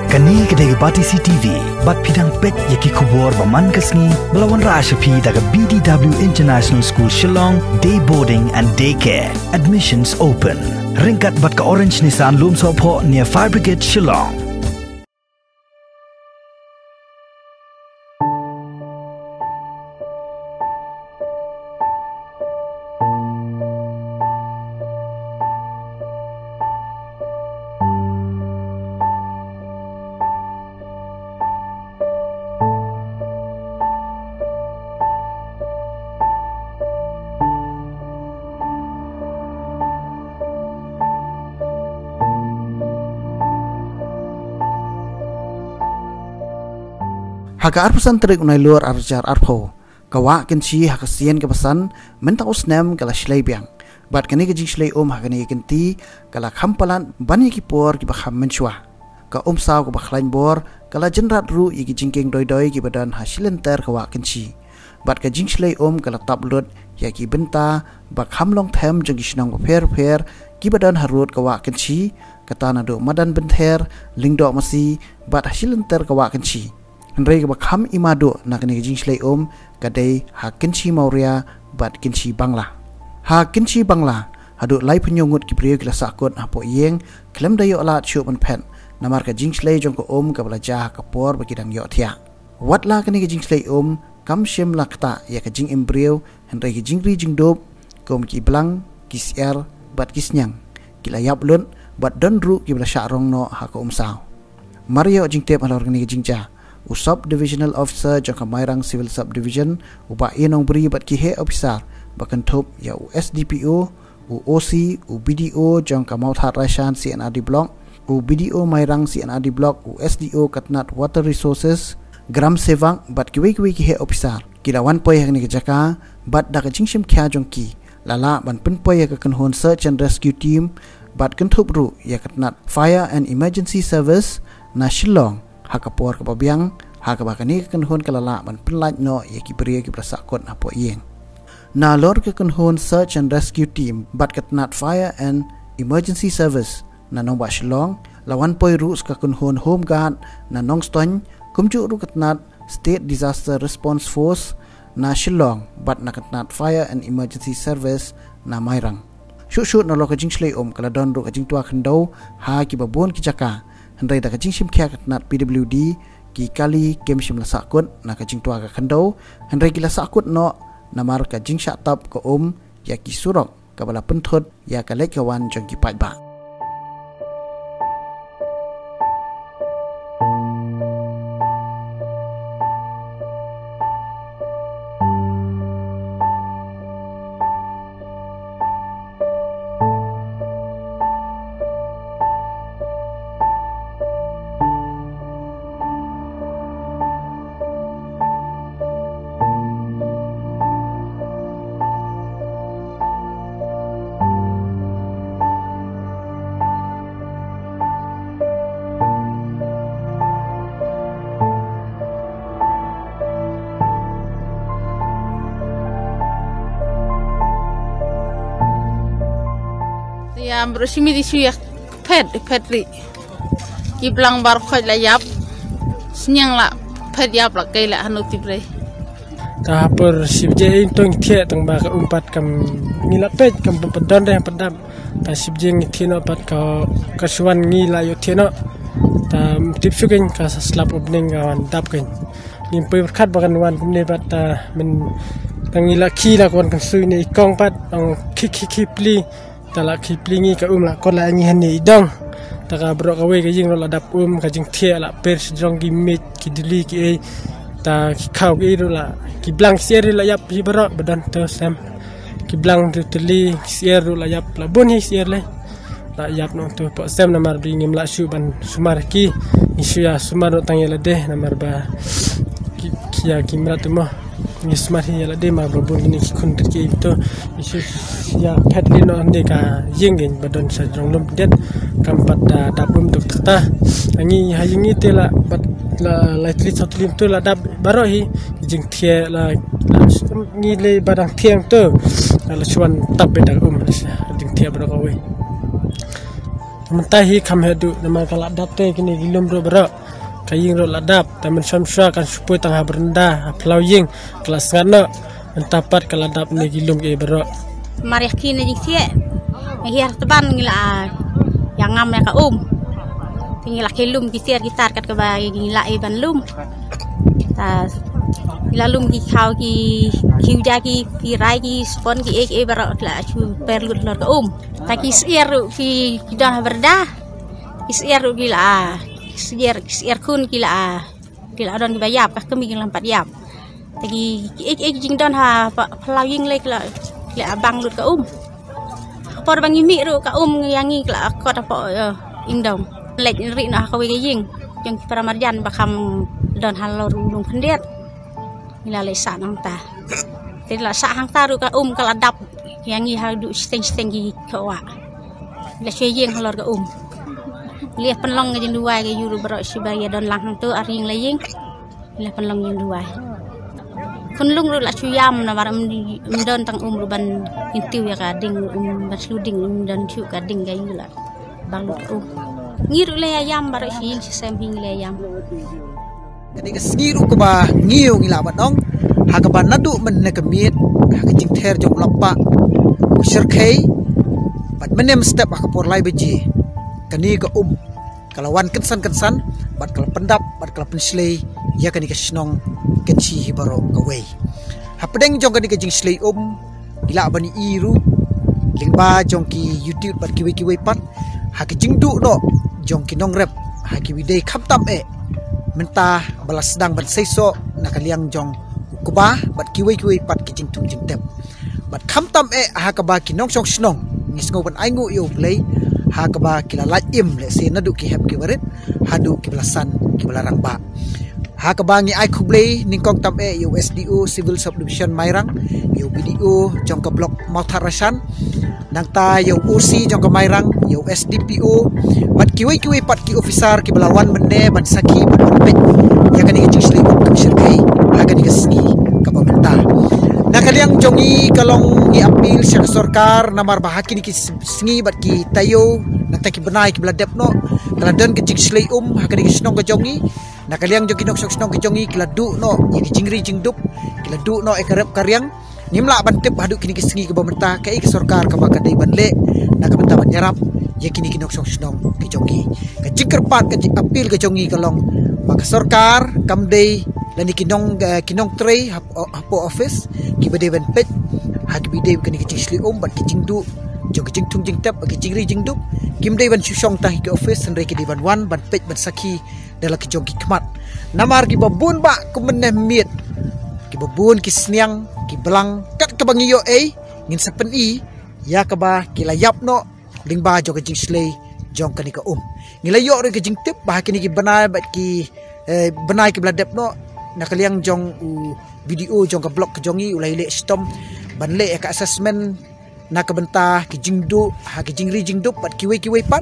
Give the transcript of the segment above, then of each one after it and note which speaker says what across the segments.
Speaker 1: Kani kedai bati CTV, bat pidang pek yaki kubur baman kesni, belawan Rashapi daga BDW International School Shillong, day boarding and daycare. Admissions open. Ringkat bat ke Orange Nissan Loom Sopo near Fire Brigade Shillong.
Speaker 2: Haka arpusan terik unai luar arjar arpo kawa Kynshi haka sien ke pesan mentau snem kala Shlei biang bat kani ke jing Shlei haka ni kenti kala khampalan bani ki por ki bakham menchwa ka saw ke bakhlain bor kala jenrat ru i ki jingking doi ki badan hasilen ter kawa Kynshi bat ke jing Shlei kala tablut ya ki benta bakham long them jeng kisnang pher ki badan harut kawa Kynshi katana do madan benther lingdo masi bat hasilen ter kawa Kynshi Henry bakham imado nak ni jing Shlei kadai ha Kynshi Mauria bat Kynshi Bangla. Ha Kynshi Bangla hadu lai penyungut ki Briew kila Sahkut apo yeng klem dayo alat syuk man pen namar ka jing Shlei jong ko ka belajar ka por bakidang yo thia. Wat la ka ni jing Shlei kam shem lakta ya ka jing Briew Henry ki Jingri Jingdup kom ki blang ki siar bat ki snyang kila yap lun bat donru ki bela syarong no ha ko saw. Mario jing tep alor ni jing ja Sub Divisional Officer jangka Mairang Civil Subdivision uba inong beri bat kihe officer bakan top ya USDPO UOC UBDO jangka Mauthat Rashan CNRD Block UBDO Mairang CNRD Block USDO Katnat Water Resources Gram Sevang bat kiwe kihe officer kilawan poy hang ni jaka bat dak jingshim kya jongki lala ban penpoy ka kanhon search and rescue team bat kentup ru ya Katnat Fire and Emergency Service na Shillong hakapor ka babiang hakabakani kanhon kalala ban penlaj no yaki Briew ki Sahkut apo yeng na lor ka kanhon search and rescue team bat Katnat Fire and Emergency Service na nong ba Shillong lawan poi rus ka kanhon home guard na nong stony kumju ru Katnat State Disaster Response Force na Shillong bat na Katnat Fire and Emergency Service na Mairang shut na lo ka jing Shlei kala don ru ka jing tua khandau ha ki babon ki jaka Henry dak jing sim kya Katnat PWD ki kali kem sim la Sahkut na ka jing tua ka khandau Henry ki la Sahkut no namar ka jing shatap ko ya ki surok ka bala penthut ya ka lek kawan jong ki pat ba
Speaker 3: ya bersimi di suya petri ki blang bar khoj la yap snyang la pet yap la kai la hanu tibre
Speaker 4: ta per sibje intong thia tong ba ka umpat kam ngila pet kam pedon deh pedam ta sibje ngi thino pat ka suan ngila yo thino ta tip suking ka slap opening kawan dap kan nim pe khat bakan wan kumne pat ta men tangila khi la kon kan sui ni kong pat ang khi pli tala kiplingi ka la kola ngi hani idong taka bro ka we ka jing la dap ka jing thia la per jong gi mit ki dili ki e ta ki khaw ki ro la ki blank sier la yap hi bro badan to sam ki blank to tili sier la yap la bon hi sier le la yap no to po sam na mar bi ngim la shu ban sumar ki isu ya sumar no tang yela de na mar ba ki ya ki mra to mo ni smart hi la de ma bro bon ni ki kun ki to isu ya petli no ande ka yengin badon sa jong lum det kampat da dabum tuk ta angi hayingi tela bat la lightly sotlim to la dab baro hi jing thie la ni le badang thieng to la chuan tab be da jing thie baro ka we mentahi kam hedu nama kalak dapte kini gilum ro berak kaying ro ladap tamen syamsya kan supui tangha berendah pelau ying kelas ngana mentapat kaladap ni gilum ke berak
Speaker 3: Mariah kini jing sie hiar teban ngila yang ngam ya ka tinggal kilum kisiar gitar kat kebai ngila ban lum ta lalum ki khau ki khiuja ki rai ki spon ki ek barak la chu perlut lor ka ta ki siar ki dah berdah ki siar gila siar kun gila don ki bayap ka kemi lampat yap tagi ek jing don ha pelawing lek la abang lut ka por bang mi ru ka yangi la ko ta po indom lek ri na ka we ying yang para marjan bakam don halor lung pendiat ila lesa nang ta tila sa hang taru ka kaladap yang i hadu steng gi kawa la cheyeng halor ka liah penlong ngajin dua ke yuru berok sibaya don lang hang tu aring laying liah penlong yang dua kunlung ru la chuyam na maram don tang ruban intiu ya ka ding ban sluding dan chu ka ding ga yula bang lu ngiru le ayam barok sing sem hing le ayam
Speaker 2: kani ka ngiru ko ba ngiu ngila batong ha ka ba nadu men ne ka miet ha ka jing ther jong lappa shirkhei bat menem step ha ka por lai beji kani ka kalawan kensan bat kala pendap bat kala Shlei ya kani ka snong Kynshi hibaro ka wei ha pedeng jong kani ka jing Shlei ila bani iru lingba jong ki YouTube bat ki wei pat ha ki jingdu no jong ki nong rep ha ki widei khaptam menta balas sedang ban seiso nakaliang jong kuba bat kiwei pat ki jing tep bat khamtam ha ka ba ki nong song snong ngisngo ban aingu yo play ha ka ba ki la im le se nadu ki hep ki warit hadu ki belasan ki belarang ba ha ka ba ngi ai khublei ningkong tam yo SDO civil subdivision mairang yo BDO jong ka blok Mautarasan nangta yo OC jong ka mairang yo SDPO bat kiwei pat ki officer ki belawan mende ban saki ban pet ya kani ki Shlei ka shirkai ha kani ka ski ka pemerintah nakaliang jongi kalong ngi apil sya sarkar namar bahaki ni ki sngi bat ki tayo nangta ki benai ki beladep no kala den ki Shlei ha kani ki snong ka jongi nakaliang jongi nok snong ki jongi kila du no ya ki Jingri Jingdup kila du no ekarep karyang nimla bantep hadu kini ki sngi ka pemerintah kai ki sarkar ka bakadai banle nak benta banyarap ya kini kinok snong ki jongi ka jingkerpat ka apil ka jongi kalong maka sarkar kamdei lani kinong tray hapo office ki bade ban pet ha ki bide kini ki Shlei bat ki jingdu jong ki jingtung jingtap ki Jingri Jingdup kimdei ban susong tang ki office senre ki divan wan ban pet ban saki dala ki jong ki kmat namar ki babun ba kumeneh miet ki babun ki sniang ki belang kat ke bangiyo ngin sapen ya ka ba ki layap no lingba jong ki Shlei jong kani ka ngilayo re ki jingtip bah kini ki banai bat ki benai ki bladep no nakaliang jong video jong ka blok ke jongi ulai le stom ban le ka assessment nak benta ki Jingdu ha ki Jingri Jingdup bat kiwei pat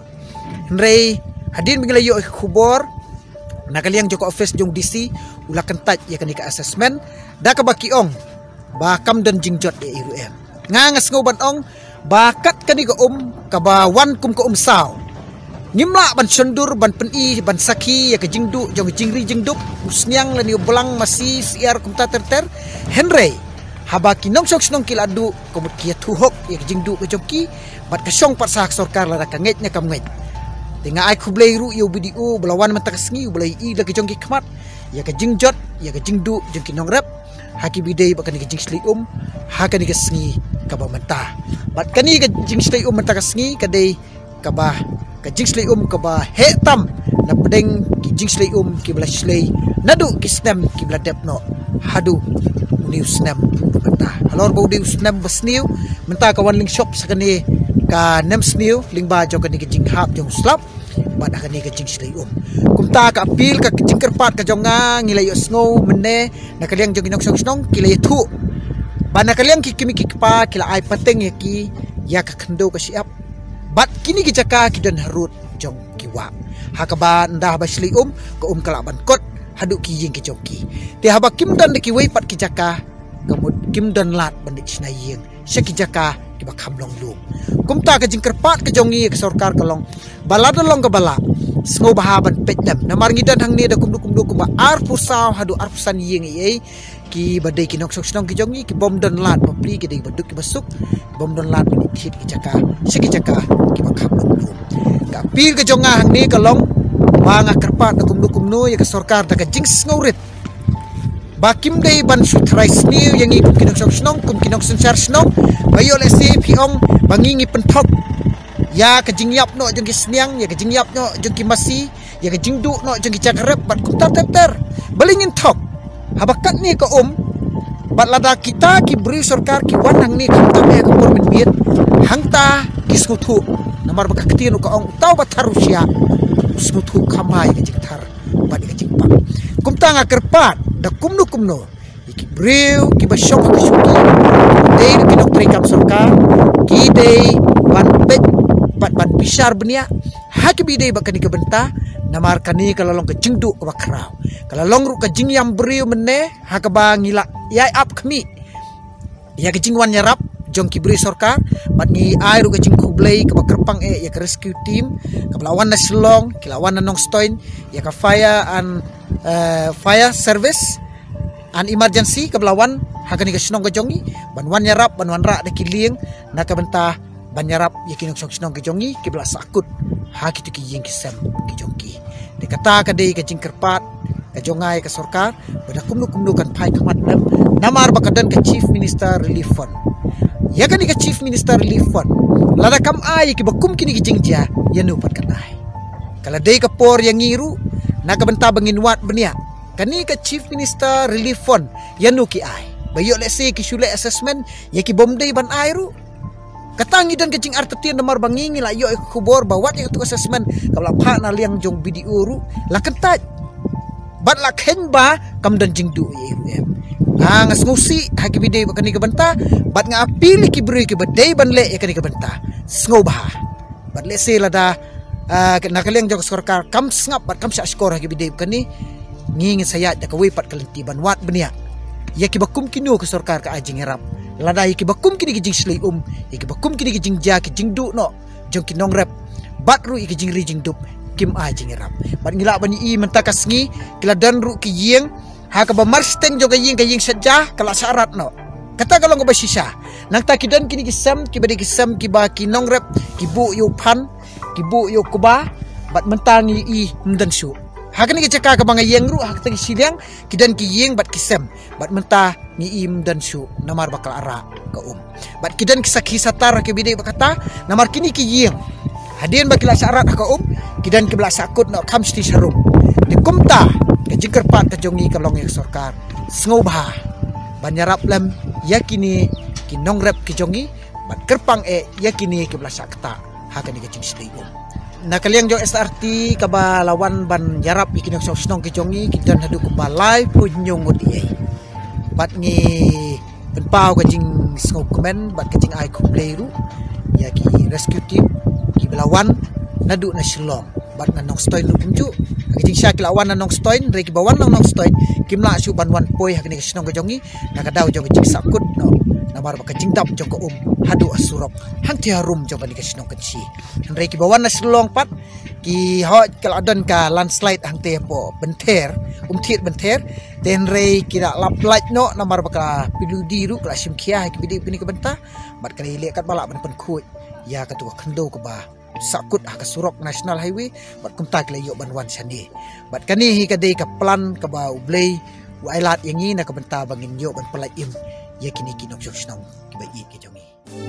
Speaker 2: nrei hadin ngilayo khubor nakaliang jong ka office jong DC ula kentat ya kani ka assessment da ka bakiong bakam dan jingjot iru ngangas ngoban ong bakat kani ka ka ba wan kum ka saw nimla ban sendur ban peni ban saki ya ke Jingdu jong Jingri Jingdup usnyang lani belang masih siar kumta terter henry habaki nong sok snong kiladu komut kia tuhok ya ke Jingdu ke jongki bat ke song pat sak sarkar la ka ngetnya kam nget tinga ai khublei ru yo video belawan mentak sngi ulai la ke jongki khmat ya ke jingjot ya ke Jingdu jongki nong rep haki bidei bakani ke Shlei hakani ke sngi ka ba mentah bat kani ke Shlei mentak sngi kadai ka ba ka Shlei ka ba hetam na pedeng ki Shlei ki bela Shlei nadu ki snem ki bela depno hadu uniu snem mentah halor bau diu snem besniu mentah ka wan ling shop sakani ka nem sniu ling ba jong kani ki jinghap jong slap bat kani ka Shlei kumta ka apil ka jingkerpat ka jonga ngilayo sngo menne na kaliang jong inok snong kilay thu bana kaliang ki kimi ki pa kila ai pateng ya ki ya ka khndo ka siap bat kini ki jaka ki dan harut jong kiwa hakaba ndah ba Shlei ka kalaban kot hadu ki ying ki jongki ti haba kim dan ki wei pat ki jaka kamut kim dan lat bandik snai ying syaki jaka kiba kamlong lum kumta ka jingkerpat ka jongi ka sorkar kalong balada long ka bala sngo bahaban petdam namar ngidan hang ni da kumdu ba ar pusaw hadu ar pusan yeng ye ki badai ki nok sok snong ki jongi ki bom don lat papli ki dei baduk ki basuk bom don lat ni thit ki jaka siki jaka kiba kamlong lum ka pir ka jonga hang ni kalong banga kerpat da kumdu ya ka sorkar da ka jing sngorit bakim dei ban sutrai sniu yang ikut kinok sok snong kum kinok sensar snong bayo le si piong bangingi pentok ya ke jingyap no jeng kisniang ya ke jingyap no jeng kimasi ya ke jingdu no jeng kicakrep bat kumtar ter balingin tok habakat ni ke bat lada kita ki Briew sarkar ki wanang ni kumtar me ke por min hangta kiskutu namar bakak tinu ka ong tau batarusya skutu kamai ke jingtar bat ke jingpak kumta ngakerpat da kumno iki Briew ki basyok ka syuki dei kinok trikam sarkar ki dei ban pet bat ban pisar benia hak bidei bakani ke benta namar kani kalalong ke jingdu ke bakrau kalalong ru ke jingyam Briew menne hak ba ngila yai up kami ya ke jingwan nyarap jong ki Briew sarkar bat ni ai ru ke jing kublai ke bakerpang ya ke rescue team ke lawan na Shillong ke lawan na nong stoin ya ke fire service an emergency ke belawan hakani ke snong ke jongi banwan nyarap banwan ra de kilieng na ke benta banyarap yakin sok snong ke jongi ke bela Sahkut ha kitu ki yeng kisem ke jongi de kata ka de ke jingkerpat ke jongai ke sorkar bada kumnu kan pai kamat namar bakadan ke chief minister relief fund ya kan ke chief minister relief fund lada kam ai ke bakum kini ke jingja yanu pat kanai kala de ke por yang ngiru na ke benta banginwat benia kani ke chief minister relief fund yanu ki ai bayo le se ki Shlei assessment ya ki bomdei ban airu katangi dan kecing artetian namar bangingi la yo kubor bawat ya tu assessment kabla pha na liang jong video ru la kentaj bat la khenba kam dan jingdu ye ngas ngusi haki bidei bakani ke benta bat nga apili ki Briew ki badei ban le ya kani ke benta sngo bah bat le se la da na kaliang jong sarkar kam sngap bat kam sa skor haki bidei bakani ngingi sayat da kawi pat kalenti ban wat benia ya ki bakum kinu ke sarkar ka ajing herap lada iki bakum kini ki jing Shlei iki bakum kini ki jing ja ki jingdu no jong ki nong rep batru iki Jingri Jingdup kim a jing rap bat ngila bani i mentakas ngi kila dan ru ki yeng ha ka ba marsten jo ka yeng saja kala syarat no kata kalau ngoba sisa nang ta ki dan kini ki sam ki badi ki sam ki ba ki nong rep ki bu yo pan ki bu yo kuba bat mentangi i mdan su hakani ke caka ka banga yeng ru hak tagi silang kidan ki yeng bat kisem bat mentah ni im dan su namar bakal ara ka bat kidan kisaki satar ke bidai bakata namar kini ki yeng hadien bakila syarat ka kidan ki bela Sahkut no kam sti sarum di kumta ke jingkerpat ke jongi ka long sarkar sngoba banyarap lam yakini ki nongrep ki jongi bat kerpang yakini ki bela sakta hakani ke jing Shlei na kaliang jong SRT kaba lawan ban yarap ikin sok snong ki jongi kidan hadu ko balai punyong odi bat ngi penpau ka jing sngo komen bat ka jing ai ko playru ya ki rescue team ki belawan nadu na Shillong bat na nong stoin lu pinju ka jing sya ki lawan na nong stoin re ki bawan nong stoin kimla su ban wan poi hakni snong ka jongi na ka daw jong jing Sahkut no nabar baka Jingdup jong ko hadu asurok hang ti harum jong bani ka snong Kynshi re ki bawan na Shillong pat ki hot kal adon ka landslide hang te po benter thiet benter ten re ki da lap light no namar baka piludi ru kala sim khia ki bidi bini ka benta bat kali le kat bala ban pen khoi ya ka tu khando ka ba Sahkut ha ka surok national highway bat kumta kala yo ban wan sani bat kani hi ka dei ka plan ka ba ublei wailat yangi na ka benta bangin yo ban palai im yakini kinok sok snong ki ba i ki jongi